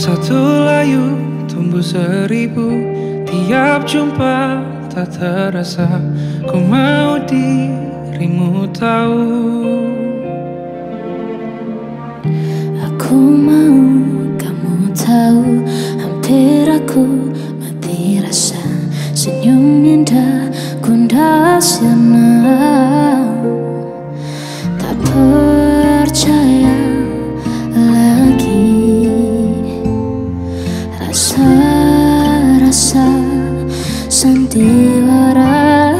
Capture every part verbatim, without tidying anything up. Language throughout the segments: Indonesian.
Satu layu tumbuh seribu, tiap jumpa tak terasa. Ku mau dirimu tahu. Aku mau kamu tahu, hampir aku mati rasa. Senyum indah gundah siana, tak percaya lagi. Rasa-rasa sandiwara,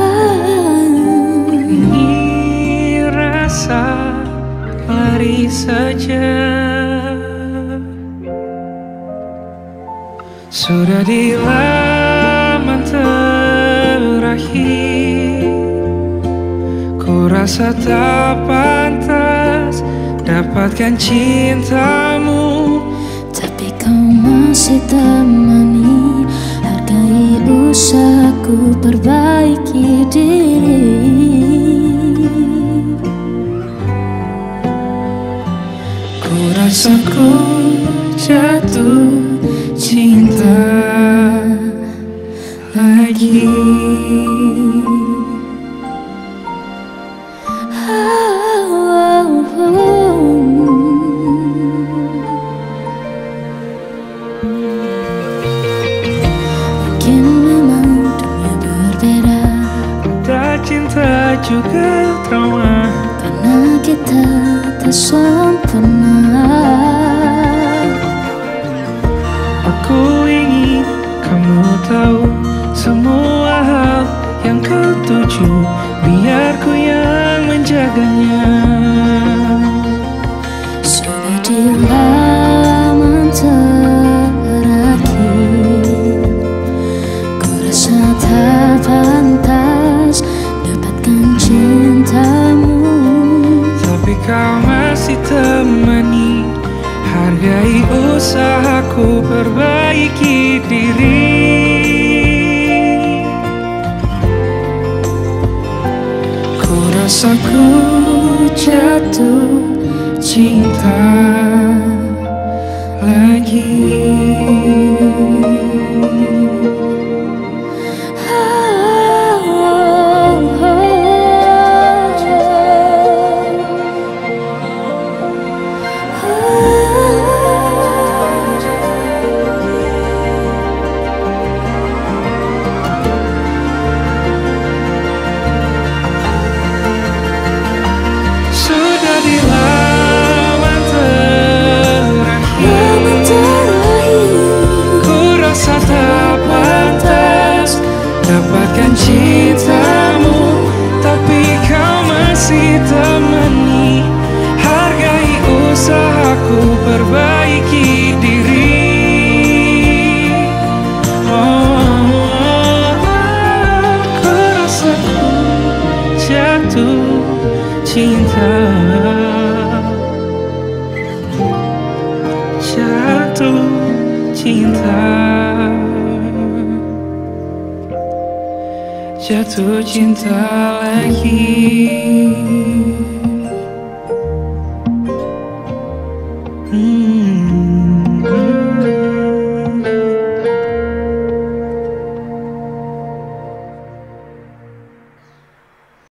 ini rasa lari saja. Sudah di laman terakhir, ku rasa tak pantas dapatkan cintamu. Tapi kau masih temani, hargai usahaku perbaiki diri. Ku rasa ku jatuh cinta lagi. Mungkin memang dunia berbeda, Tak cinta juga trauma, karena kita tak sempurna. Aku ingin kamu tahu semua hal yang kau tuju, biar ku yang menjaganya. Sudah di laman terakhir, ku rasa tak pantas dapatkan cintamu. Tapi kau masih temani, hargai usahaku perbaiki diri. Ku rasa ku jatuh cinta lagi. Dapatkan cintamu, tapi kau masih temani, hargai usahaku perbaiki diri. Oh, aku rasa ku jatuh cinta, jatuh cinta, jatuh cinta lagi.